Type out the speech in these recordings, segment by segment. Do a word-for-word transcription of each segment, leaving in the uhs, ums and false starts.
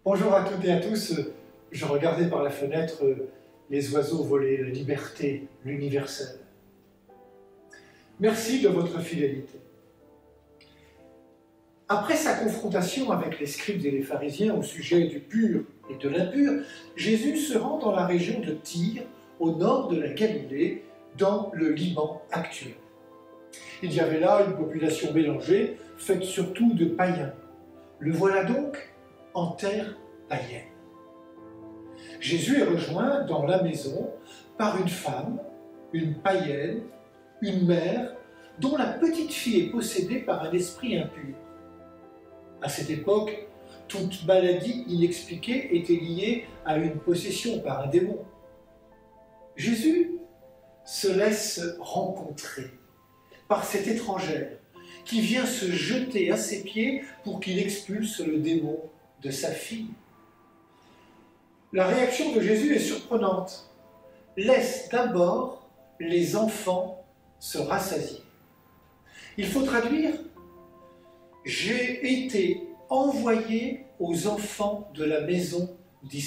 Bonjour à toutes et à tous. Je regardais par la fenêtre les oiseaux voler, la liberté, l'universel. Merci de votre fidélité. Après sa confrontation avec les scribes et les pharisiens au sujet du pur et de l'impur, Jésus se rend dans la région de Tyr, au nord de la Galilée, dans le Liban actuel. Il y avait là une population mélangée, faite surtout de païens. Le voilà donc en terre païenne. Jésus est rejoint dans la maison par une femme, une païenne, une mère, dont la petite fille est possédée par un esprit impur. À cette époque, toute maladie inexpliquée était liée à une possession par un démon. Jésus se laisse rencontrer par cette étrangère qui vient se jeter à ses pieds pour qu'il expulse le démon de sa fille. La réaction de Jésus est surprenante. Laisse d'abord les enfants se rassasier. Il faut traduire « J'ai été envoyé aux enfants de la maison d'Israël ».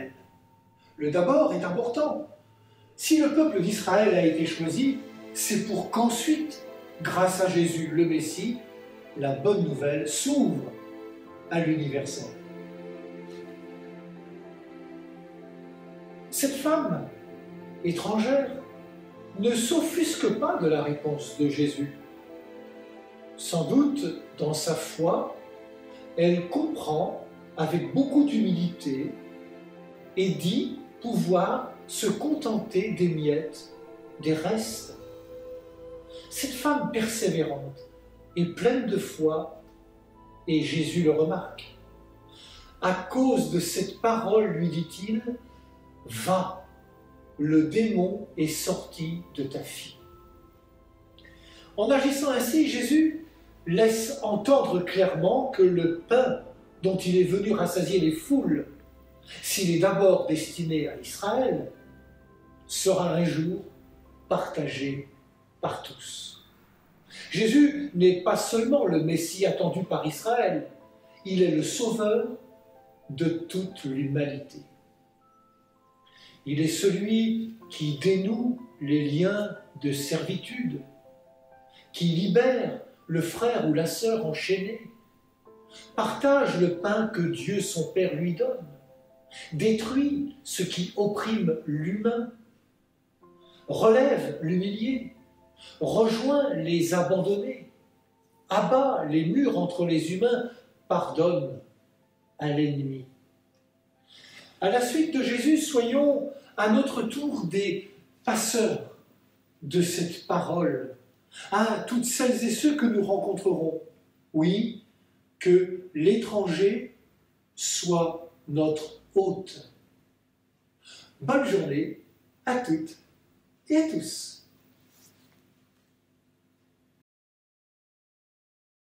Le d'abord est important. Si le peuple d'Israël a été choisi, c'est pour qu'ensuite, grâce à Jésus le Messie, la bonne nouvelle s'ouvre à l'universel. Cette femme étrangère ne s'offusque pas de la réponse de Jésus. Sans doute, dans sa foi, elle comprend avec beaucoup d'humilité et dit pouvoir se contenter des miettes, des restes. Cette femme persévérante est pleine de foi et Jésus le remarque. À cause de cette parole, lui dit-il, « Va, le démon est sorti de ta fille. » En agissant ainsi, Jésus laisse entendre clairement que le pain dont il est venu rassasier les foules, s'il est d'abord destiné à Israël, sera un jour partagé par tous. Jésus n'est pas seulement le Messie attendu par Israël, il est le sauveur de toute l'humanité. Il est celui qui dénoue les liens de servitude, qui libère le frère ou la sœur enchaînés, partage le pain que Dieu son Père lui donne, détruit ce qui opprime l'humain, relève l'humilié, rejoint les abandonnés, abat les murs entre les humains, pardonne à l'ennemi. À la suite de Jésus, soyons à notre tour des passeurs de cette parole à toutes celles et ceux que nous rencontrerons. Oui, que l'étranger soit notre hôte. Bonne journée à toutes et à tous.